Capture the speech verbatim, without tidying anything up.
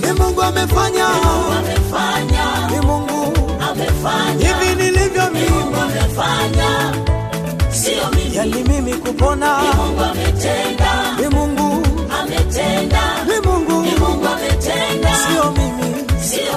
Ni Mungu amefanya, amefanya, ni Mungu amefanya, hivi nilivyo mimi amefanya, sio mimi, yani mimi kupona, Mungu ametenda, ni Mungu